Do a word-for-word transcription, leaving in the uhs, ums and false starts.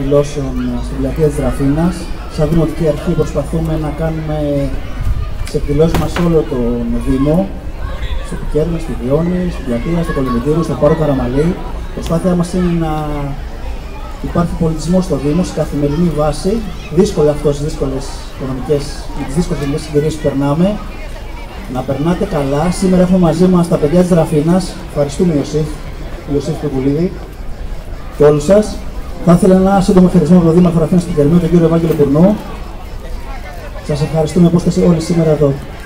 εκδηλώσεων στην πλατεία της Δραφίνας. Σαν Δημοτική Αρχή προσπαθούμε να κάνουμε τις εκδηλώσεις μας σε όλο τον Δήμο, στο Πικέρνη, στη Διόνη, στην πλατεία, στο Κολυμβητήριο, στο Πάρο Καραμαλή. Η προσπάθειά μας είναι να υπάρχει πολιτισμός στο Δήμο σε καθημερινή βάση. Δύσκολο αυτό στις δύσκολες οικονομικές, με τις δύσκολες συγκυρίες που περνάμε. Να περνάτε καλά. Σήμερα έχουμε μαζί μας τα παιδιά της Δραφίνας. Ευχαριστούμε, Ιωσήφ, Ιωσήφ Πικουλίδη και όλους σας. Θα ήθελα ένα σύντομο χαιρετισμό από τον Δήμαρχο Δραφίνας του Πικερνού, τον κύριο Ευάγγελο Κουρνού. Σας ευχαριστούμε που είστε όλοι σήμερα εδώ.